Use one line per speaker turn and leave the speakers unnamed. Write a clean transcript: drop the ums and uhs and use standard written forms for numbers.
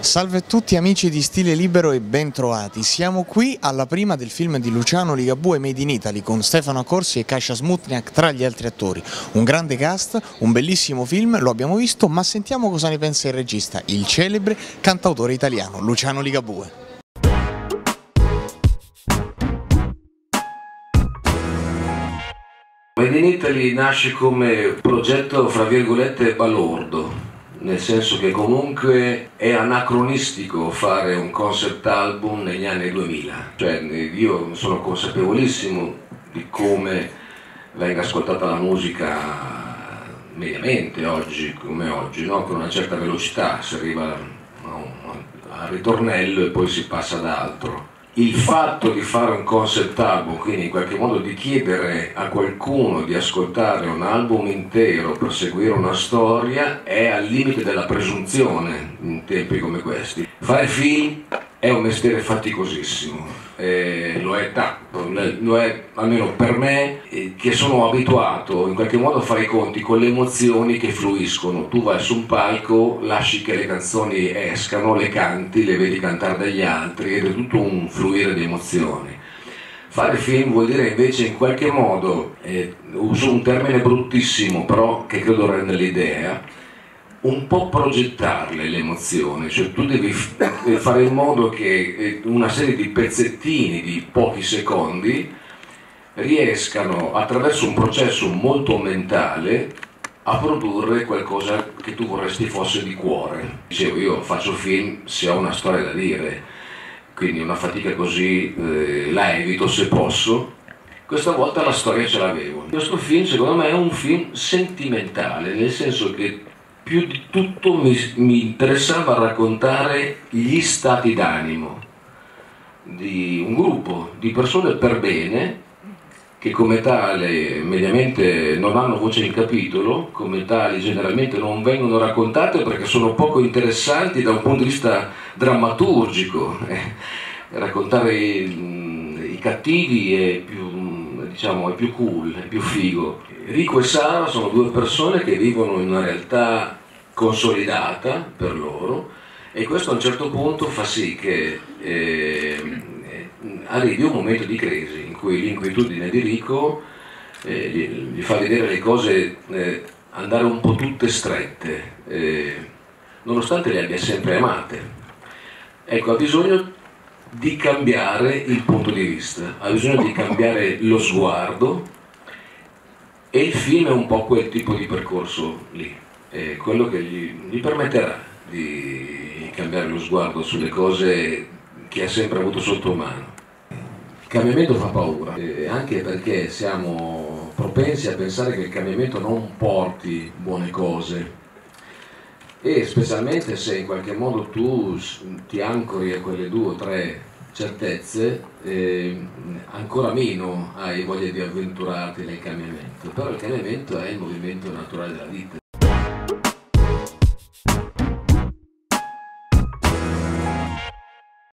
Salve a tutti amici di Stile Libero e bentrovati. Siamo qui alla prima del film di Luciano Ligabue Made in Italy con Stefano Accorsi e Kasia Smutniak tra gli altri attori. Un grande cast, un bellissimo film, lo abbiamo visto, ma sentiamo cosa ne pensa il regista, il celebre cantautore italiano Luciano Ligabue.
Made in Italy nasce come progetto, fra virgolette, balordo, nel senso che comunque è anacronistico fare un concept album negli anni 2000. Cioè, io sono consapevolissimo di come venga ascoltata la musica mediamente oggi, come oggi, no? Con una certa velocità, si arriva al ritornello e poi si passa ad altro. Il fatto di fare un concept album, quindi in qualche modo di chiedere a qualcuno di ascoltare un album intero per seguire una storia, è al limite della presunzione in tempi come questi. Fare film è un mestiere faticosissimo, lo è almeno per me, che sono abituato in qualche modo a fare i conti con le emozioni che fluiscono. Tu vai su un palco, lasci che le canzoni escano, le canti, le vedi cantare dagli altri ed è tutto un fluire di emozioni. Fare film vuol dire invece in qualche modo, uso un termine bruttissimo però che credo rende l'idea, un po' progettarle le emozioni, cioè tu devi fare in modo che una serie di pezzettini di pochi secondi riescano attraverso un processo molto mentale a produrre qualcosa che tu vorresti fosse di cuore. Dicevo, io faccio film se ho una storia da dire, quindi una fatica così la evito se posso. Questa volta la storia ce l'avevo. Questo film secondo me è un film sentimentale, nel senso che più di tutto mi interessava raccontare gli stati d'animo di un gruppo di persone per bene che come tale mediamente non hanno voce in capitolo, come tali generalmente non vengono raccontate perché sono poco interessanti da un punto di vista drammaturgico. Raccontare i cattivi è più, diciamo, è più cool, è più figo. Rico e Sara sono due persone che vivono in una realtà consolidata per loro e questo a un certo punto fa sì che arrivi un momento di crisi in cui l'inquietudine di Rico gli fa vedere le cose andare un po' tutte strette, nonostante le abbia sempre amate. Ecco, ha bisogno di cambiare il punto di vista, ha bisogno di cambiare lo sguardo e il film è un po' quel tipo di percorso lì, è quello che gli permetterà di cambiare lo sguardo sulle cose che ha sempre avuto sotto mano. Il cambiamento fa paura, anche perché siamo propensi a pensare che il cambiamento non porti buone cose e specialmente se in qualche modo tu ti ancori a quelle 2 o 3 certezze, ancora meno hai voglia di avventurarti nel cambiamento, però il cambiamento è il movimento naturale della vita.